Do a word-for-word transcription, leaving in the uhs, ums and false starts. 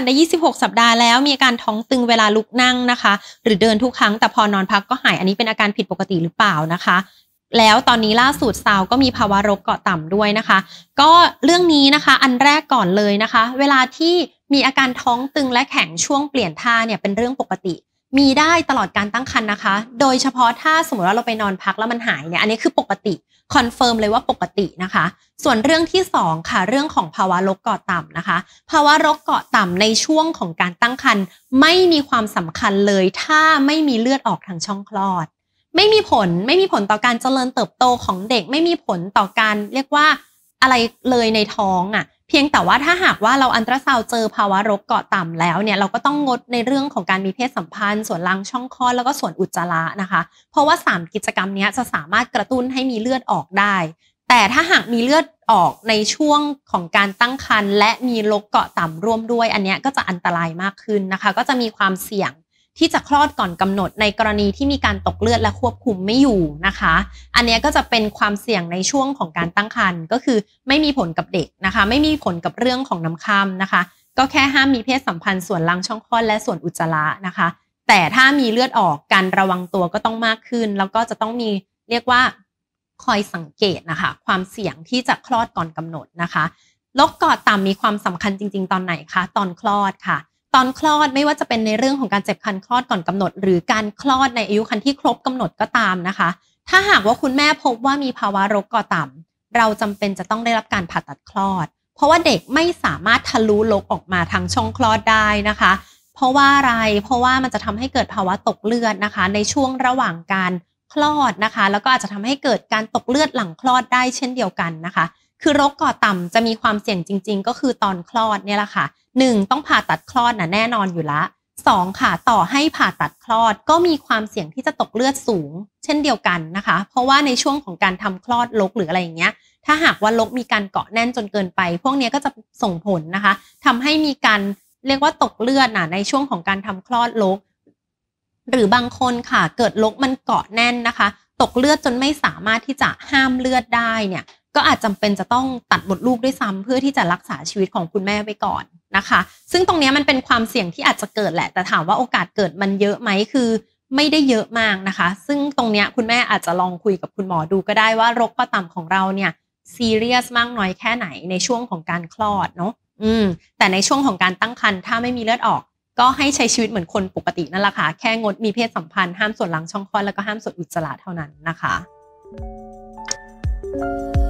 ได้ยี่สิบหกสัปดาห์แล้วมีอาการท้องตึงเวลาลุกนั่งนะคะหรือเดินทุกครั้งแต่พอนอนพักก็หายอันนี้เป็นอาการผิดปกติหรือเปล่านะคะแล้วตอนนี้ล่าสุดซาวก็มีภาวะรกเกาะต่ำด้วยนะคะก็เรื่องนี้นะคะอันแรกก่อนเลยนะคะเวลาที่มีอาการท้องตึงและแข็งช่วงเปลี่ยนท่าเนี่ยเป็นเรื่องปกติมีได้ตลอดการตั้งครรภ์นะคะโดยเฉพาะถ้าสมมติว่าเราไปนอนพักแล้วมันหายเนี่ยอันนี้คือปกติคอนเฟิร์มเลยว่าปกตินะคะส่วนเรื่องที่สองค่ะเรื่องของภาวะรกเกาะต่ำนะคะภาวะรกเกาะต่ำในช่วงของการตั้งครรภ์ไม่มีความสำคัญเลยถ้าไม่มีเลือดออกทางช่องคลอดไม่มีผลไม่มีผลต่อการเจริญเติบโตของเด็กไม่มีผลต่อการเรียกว่าอะไรเลยในท้องอ่ะเพียงแต่ว่าถ้าหากว่าเราอัลตราซาวด์เจอภาวะรกเกาะต่ำแล้วเนี่ยเราก็ต้องงดในเรื่องของการมีเพศสัมพันธ์ส่วนล่างช่องคลอดแล้วก็ส่วนอุจจาระนะคะเพราะว่าสามกิจกรรมนี้จะสามารถกระตุ้นให้มีเลือดออกได้แต่ถ้าหากมีเลือดออกในช่วงของการตั้งครรภ์และมีรกเกาะต่ำร่วมด้วยอันนี้ก็จะอันตรายมากขึ้นนะคะก็จะมีความเสี่ยงที่จะคลอดก่อนกำหนดในกรณีที่มีการตกเลือดและควบคุมไม่อยู่นะคะอันนี้ก็จะเป็นความเสี่ยงในช่วงของการตั้งครรภ์ก็คือไม่มีผลกับเด็กนะคะไม่มีผลกับเรื่องของน้ำค่ำนะคะก็แค่ห้ามมีเพศสัมพันธ์ส่วนล่างช่องคลอดและส่วนอุจจาระนะคะแต่ถ้ามีเลือดออกการระวังตัวก็ต้องมากขึ้นแล้วก็จะต้องมีเรียกว่าคอยสังเกตนะคะความเสี่ยงที่จะคลอดก่อนกำหนดนะคะรกเกาะต่ำมีความสำคัญจริงๆตอนไหนคะตอนคลอดค่ะตอนคลอดไม่ว่าจะเป็นในเรื่องของการเจ็บคันคลอดก่อนกำหนดหรือการคลอดในอายุครรภ์ที่ครบกำหนดก็ตามนะคะถ้าหากว่าคุณแม่พบว่ามีภาวะรกเกาะต่ำเราจำเป็นจะต้องได้รับการผ่าตัดคลอดเพราะว่าเด็กไม่สามารถทะลุรกออกมาทางช่องคลอดได้นะคะเพราะว่าอะไรเพราะว่ามันจะทำให้เกิดภาวะตกเลือดนะคะในช่วงระหว่างการคลอดนะคะแล้วก็อาจจะทำให้เกิดการตกเลือดหลังคลอดได้เช่นเดียวกันนะคะคือรกเกาะต่ำจะมีความเสี่ยงจริงๆก็คือตอนคลอดเนี่ยแหละค่ะหนึ่งต้องผ่าตัดคลอดนะแน่นอนอยู่ละสองค่ะต่อให้ผ่าตัดคลอดก็มีความเสี่ยงที่จะตกเลือดสูงเช่นเดียวกันนะคะเพราะว่าในช่วงของการทำคลอดรกหรืออะไรอย่างเงี้ยถ้าหากว่ารกมีการเกาะแน่นจนเกินไปพวกนี้ก็จะส่งผลนะคะทำให้มีการเรียกว่าตกเลือดนะในช่วงของการทำคลอดรกหรือบางคนค่ะเกิดรกมันเกาะแน่นนะคะตกเลือดจนไม่สามารถที่จะห้ามเลือดได้เนี่ยก็อาจจำเป็นจะต้องตัดมดลูกด้วยซ้ำเพื่อที่จะรักษาชีวิตของคุณแม่ไว้ก่อนนะคะซึ่งตรงนี้มันเป็นความเสี่ยงที่อาจจะเกิดแหละแต่ถามว่าโอกาสเกิดมันเยอะไหมคือไม่ได้เยอะมากนะคะซึ่งตรงนี้คุณแม่อาจจะลองคุยกับคุณหมอดูก็ได้ว่ารกเกาะต่ำของเราเนี่ยซีเรียสมากน้อยแค่ไหนในช่วงของการคลอดเนาะอืมแต่ในช่วงของการตั้งครรภ์ถ้าไม่มีเลือดออกก็ให้ใช้ชีวิตเหมือนคนปกตินั่นแหละค่ะแค่งดมีเพศสัมพันธ์ห้ามส่วนหลังช่องคลอดแล้วก็ห้ามส่วนอุจจาระเท่านั้นนะคะ